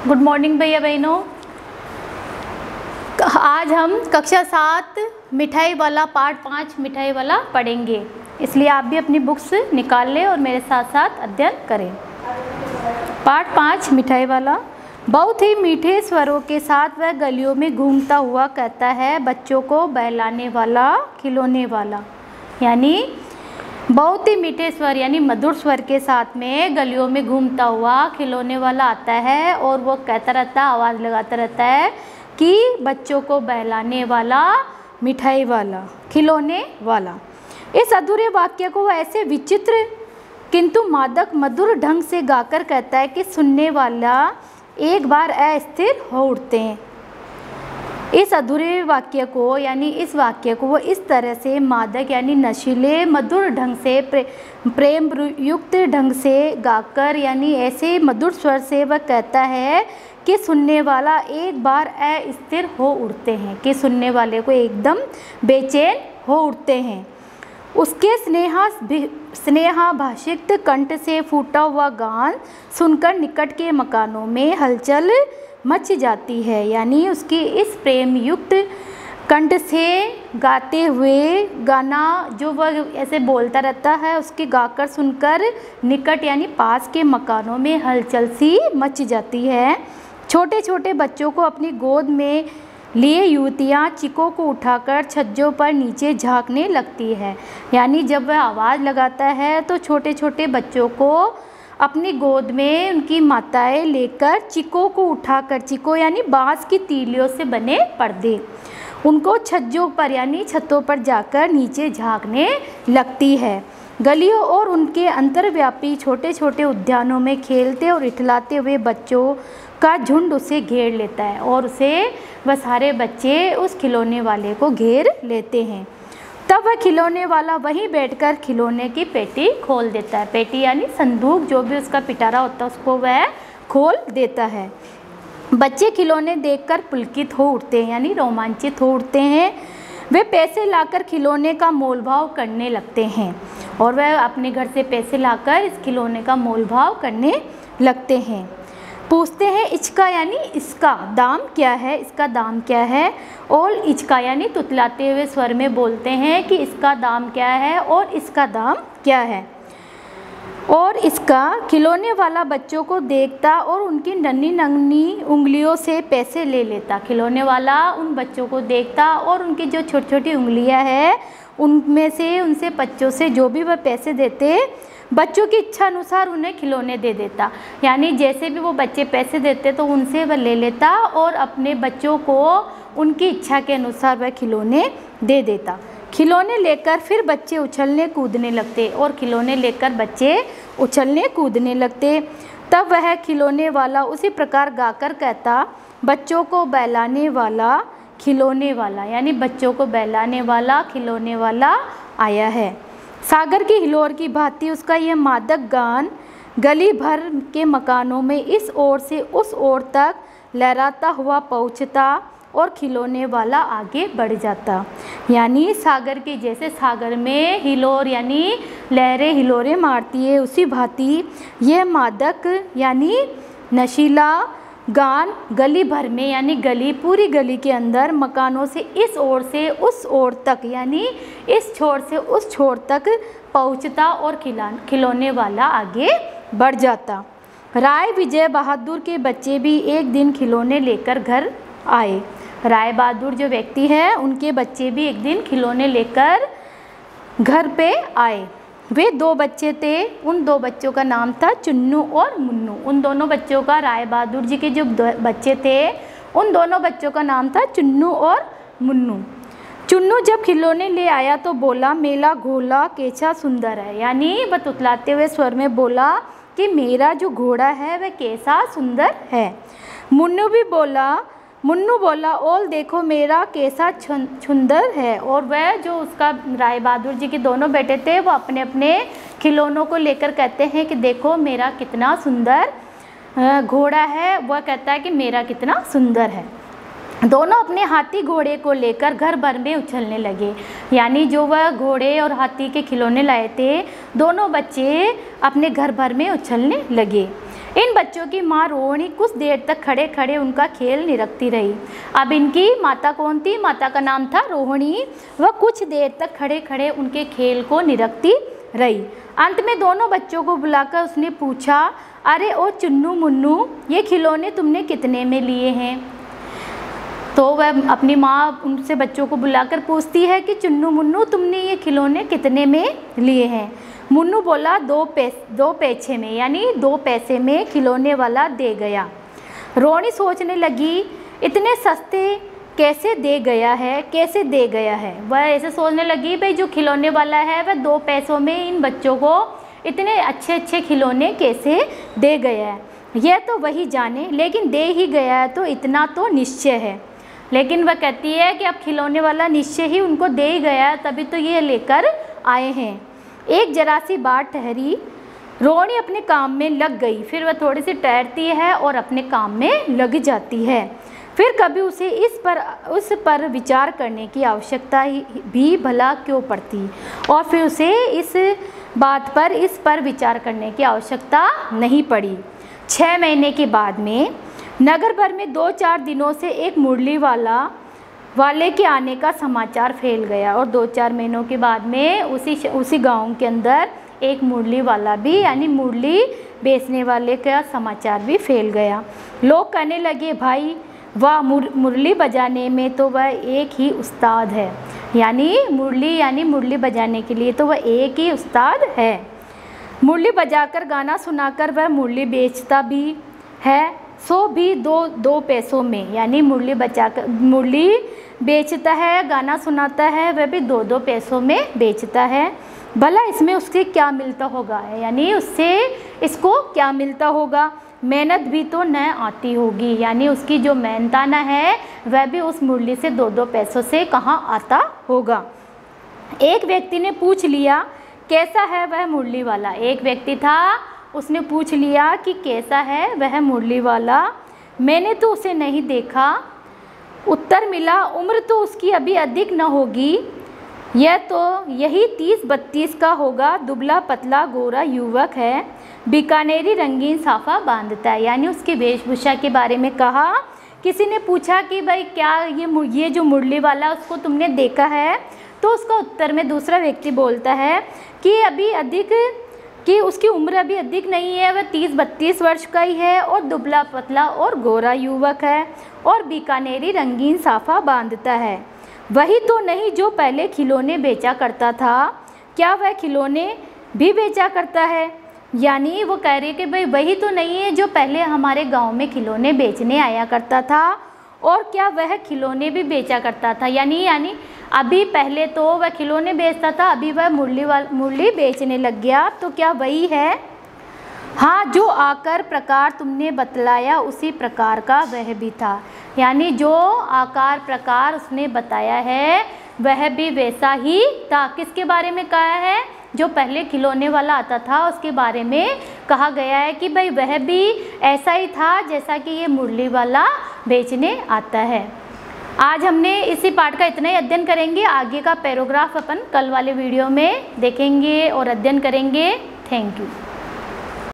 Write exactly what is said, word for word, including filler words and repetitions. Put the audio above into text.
Good morning भैया बहनों। आज हम कक्षा सात मिठाई वाला पार्ट पाँच मिठाई वाला पढ़ेंगे, इसलिए आप भी अपनी बुक्स निकाल लें और मेरे साथ साथ अध्ययन करें। पार्ट पाँच मिठाई वाला। बहुत ही मीठे स्वरों के साथ वह गलियों में घूमता हुआ कहता है, बच्चों को बहलाने वाला, खिलौने वाला। यानी बहुत ही मीठे स्वर यानी मधुर स्वर के साथ में गलियों में घूमता हुआ खिलौने वाला आता है और वो कहता रहता है, आवाज़ लगाता रहता है कि बच्चों को बहलाने वाला, मिठाई वाला, खिलौने वाला। इस अधूरे वाक्य को वह ऐसे विचित्र किंतु मादक मधुर ढंग से गाकर कहता है कि सुनने वाला एक बार अस्थिर हो उठते हैं। इस अधूरे वाक्य को यानी इस वाक्य को वो इस तरह से मादक यानी नशीले मधुर ढंग से प्रे, प्रेम युक्त ढंग से गाकर यानी ऐसे मधुर स्वर से वह कहता है कि सुनने वाला एक बार अस्थिर हो उठते हैं, कि सुनने वाले को एकदम बेचैन हो उठते हैं। उसके स्नेहा स्नेहाभाषित कंठ से फूटा हुआ गान सुनकर निकट के मकानों में हलचल मच जाती है। यानी उसकी इस प्रेम युक्त कंठ से गाते हुए गाना जो वह ऐसे बोलता रहता है, उसके गाकर सुनकर निकट यानी पास के मकानों में हलचल सी मच जाती है। छोटे छोटे बच्चों को अपनी गोद में लिए युवतियाँ चिकों को उठाकर छज्जों पर नीचे झांकने लगती है। यानी जब वह आवाज़ लगाता है तो छोटे छोटे बच्चों को अपनी गोद में उनकी माताएं लेकर चिकों को उठाकर, चिको यानी बांस की तीलियों से बने पर्दे, उनको छज्जों पर यानी छतों पर जाकर नीचे झांकने लगती है। गलियों और उनके अंतर्व्यापी छोटे छोटे उद्यानों में खेलते और इठलाते हुए बच्चों का झुंड उसे घेर लेता है और उसे वह सारे बच्चे उस खिलौने वाले को घेर लेते हैं। तब वह खिलौने वाला वहीं बैठकर खिलौने की पेटी खोल देता है। पेटी यानी संदूक, जो भी उसका पिटारा होता है उसको वह खोल देता है। बच्चे खिलौने देखकर पुलकित हो उठते हैं यानी रोमांचित हो उठते हैं। वे पैसे लाकर खिलौने का मोल भाव करने लगते हैं और वह अपने घर से पैसे लाकर इस खिलौने का मोल भाव करने लगते हैं। पूछते हैं इचका यानी इसका दाम क्या है, इसका दाम क्या है। और इचका यानी तुतलाते हुए स्वर में बोलते हैं कि इसका दाम क्या है और इसका दाम क्या है। और इसका खिलौने वाला बच्चों को देखता और उनकी नन्ही नन्ही उंगलियों से पैसे ले लेता। खिलौने वाला उन बच्चों को देखता और उनकी जो छोटी छोटी उंगलियां हैं उनमें से उनसे बच्चों से जो भी वह पैसे देते, बच्चों की इच्छा अनुसार उन्हें खिलौने दे देता। यानी जैसे भी वो बच्चे पैसे देते तो उनसे वह ले लेता और अपने बच्चों को उनकी इच्छा के अनुसार वह खिलौने दे देता। खिलौने लेकर फिर बच्चे उछलने कूदने लगते और खिलौने लेकर बच्चे उछलने कूदने लगते। तब वह खिलौने वाला उसी प्रकार गाकर कहता, बच्चों को बहलाने वाला, खिलौने वाला। यानी बच्चों को बहलाने वाला, खिलौने वाला आया है। सागर की हिलोर की भांति उसका यह मादक गान गली भर के मकानों में इस ओर से उस ओर तक लहराता हुआ पहुँचता और खिलौने वाला आगे बढ़ जाता। यानी सागर के जैसे सागर में हिलोर यानी लहरें हिलोरें मारती है, उसी भांति यह मादक यानी नशीला गान गली भर में यानी गली पूरी गली के अंदर मकानों से इस ओर से उस ओर तक यानी इस छोर से उस छोर तक पहुंचता और खिला खिलौने वाला आगे बढ़ जाता। राय विजय बहादुर के बच्चे भी एक दिन खिलौने लेकर घर आए। राय बहादुर जो व्यक्ति है उनके बच्चे भी एक दिन खिलौने लेकर घर पे आए। वे दो बच्चे थे, उन दो बच्चों का नाम था चुन्नू और मुन्नू। उन दोनों बच्चों का, राय बहादुर जी के जो बच्चे थे उन दोनों बच्चों का नाम था चुन्नू और मुन्नू। चुन्नू जब खिलौने ले आया तो बोला, मेला घोड़ा कैसा सुंदर है। यानी वह तुतलाते हुए स्वर में बोला कि मेरा जो घोड़ा है वह कैसा सुंदर है। मुन्नू भी बोला मुन्नू बोला ओल देखो मेरा कैसा सुंदर है। और वह जो उसका राय बहादुर जी के दोनों बेटे थे वो अपने अपने खिलौनों को लेकर कहते हैं कि देखो मेरा कितना सुंदर घोड़ा है। वह कहता है कि मेरा कितना सुंदर है। दोनों अपने हाथी घोड़े को लेकर घर भर में उछलने लगे। यानी जो वह घोड़े और हाथी के खिलौने लाए थे दोनों बच्चे अपने घर भर में उछलने लगे। इन बच्चों की माँ रोहिणी कुछ देर तक खड़े खड़े उनका खेल निरखती रही। अब इनकी माता कौन थी? माता का नाम था रोहिणी। वह कुछ देर तक खड़े खड़े उनके खेल को निरखती रही। अंत में दोनों बच्चों को बुलाकर उसने पूछा, अरे ओ चुन्नू मुन्नू, ये खिलौने तुमने कितने में लिए हैं? तो वह अपनी माँ उनसे बच्चों को बुलाकर पूछती है कि चुन्नू मुन्नू, तुमने ये खिलौने कितने में लिए हैं? मुन्नू बोला, दो पैसे दो पैसे में, यानी दो पैसे में खिलौने वाला दे गया। रोहिणी सोचने लगी, इतने सस्ते कैसे दे गया है, कैसे दे गया है। वह ऐसे सोचने लगी, भाई जो खिलौने वाला है वह दो पैसों में इन बच्चों को इतने अच्छे अच्छे खिलौने कैसे दे गया है, यह तो वही जाने, लेकिन दे ही गया है तो इतना तो निश्चय है। लेकिन वह कहती है कि अब खिलौने वाला निश्चय ही उनको दे ही गया है, तभी तो ये लेकर आए हैं। एक जरा सी बात ठहरी, रोहिणी अपने काम में लग गई। फिर वह थोड़ी सी ठहरती है और अपने काम में लग जाती है। फिर कभी उसे इस पर उस पर विचार करने की आवश्यकता भी भला क्यों पड़ती, और फिर उसे इस बात पर इस पर विचार करने की आवश्यकता नहीं पड़ी। छः महीने के बाद में नगर भर में दो चार दिनों से एक मुरली वाला वाले के आने का समाचार फैल गया, और दो चार महीनों के बाद में उसी उसी गांव के अंदर एक मुरली वाला भी, यानी मुरली बेचने वाले का समाचार भी फैल गया। लोग कहने लगे, भाई वाह, मुरली बजाने में तो वह एक ही उस्ताद है, यानी मुरली यानी मुरली बजाने के लिए तो वह एक ही उस्ताद है। मुरली बजाकर गाना सुनाकर वह मुरली बेचता भी है, सो भी दो दो पैसों में, यानी मुरली बजाकर मुरली बेचता है, गाना सुनाता है, वह भी दो दो पैसों में बेचता है। भला इसमें उससे क्या मिलता होगा, यानी उससे इसको क्या मिलता होगा? मेहनत भी तो न आती होगी, यानी उसकी जो मेहनताना है वह भी उस मुरली से दो दो पैसों से कहाँ आता होगा। एक व्यक्ति ने पूछ लिया, कैसा है वह मुरली वाला? एक व्यक्ति था, उसने पूछ लिया कि कैसा है वह मुरली वाला। मैंने तो उसे नहीं देखा। उत्तर मिला, उम्र तो उसकी अभी अधिक न होगी, यह तो यही तीस बत्तीस का होगा, दुबला पतला गोरा युवक है, बीकानेरी रंगीन साफा बांधता है। यानी उसकी वेशभूषा के बारे में कहा। किसी ने पूछा कि भाई क्या ये ये जो मुरली वाला उसको तुमने देखा है? तो उसका उत्तर में दूसरा व्यक्ति बोलता है कि अभी अधिक कि उसकी उम्र अभी अधिक नहीं है, वह तीस बत्तीस वर्ष का ही है, और दुबला पतला और गोरा युवक है, और बीकानेरी रंगीन साफा बांधता है। वही तो नहीं जो पहले खिलौने बेचा करता था? क्या वह खिलौने भी बेचा करता है? यानी वो कह रही है कि भाई वही तो नहीं है जो पहले हमारे गांव में खिलौने बेचने आया करता था, और क्या वह खिलौने भी बेचा करता था? यानी यानी अभी पहले तो वह खिलौने बेचता था, अभी वह मुरली वाल मुरली बेचने लग गया, तो क्या वही है? हाँ, जो आकार प्रकार तुमने बतलाया उसी प्रकार का वह भी था। यानी जो आकार प्रकार उसने बताया है वह भी वैसा ही था। किसके बारे में कहा है? जो पहले खिलौने वाला आता था उसके बारे में कहा गया है कि भाई वह भी ऐसा ही था जैसा कि ये मुरली वाला बेचने आता है। आज हमने इसी पाठ का इतना ही अध्ययन करेंगे। आगे का पैराग्राफ अपन कल वाले वीडियो में देखेंगे और अध्ययन करेंगे। Thank you.